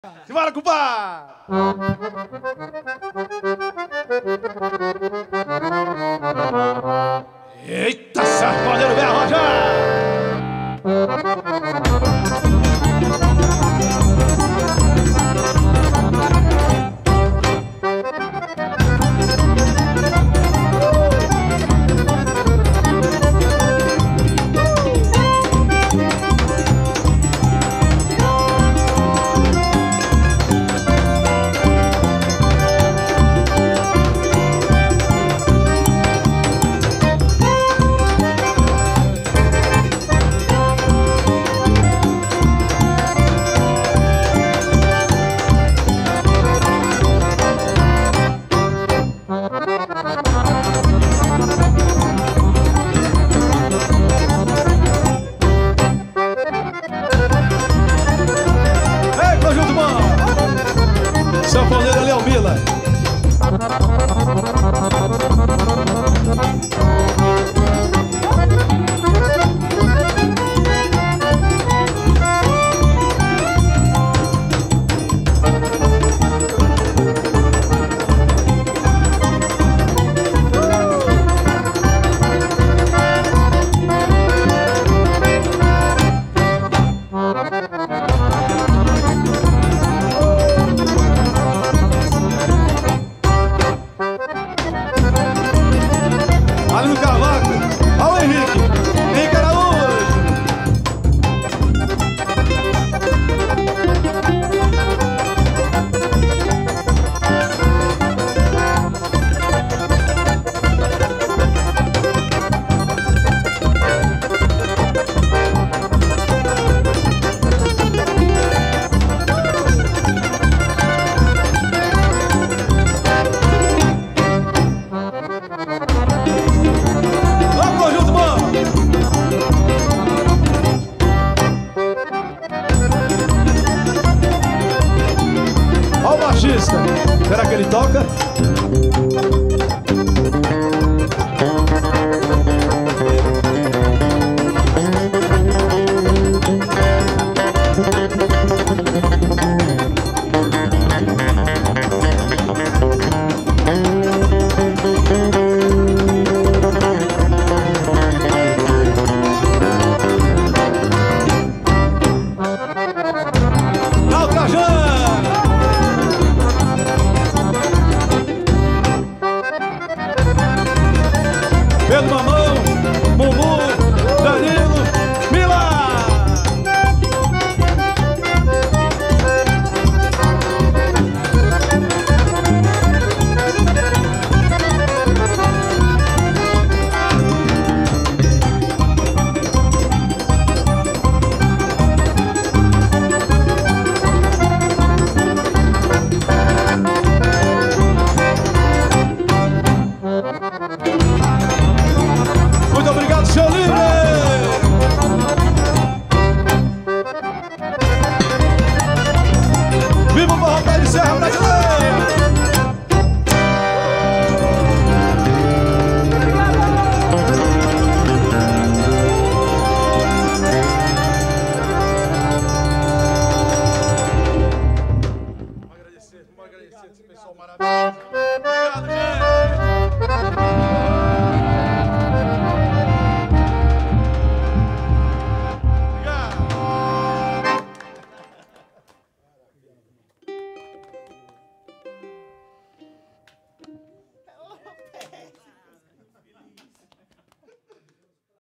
Simbora, compadre! Eita, sacodeiro, vem arrojar! Sanfoneiro ali, Almila. Ali no cavaco, olha o Henrique, Henrique Araújo. Olha o baixista, será que ele toca? Pedro Mamão, Mumu, Danilo, Mila! Muito obrigado, seu livre! Viva o Forró Pé de Serra brasileiro! Vamos agradecer esse pessoal maravilhoso. Obrigado, gente!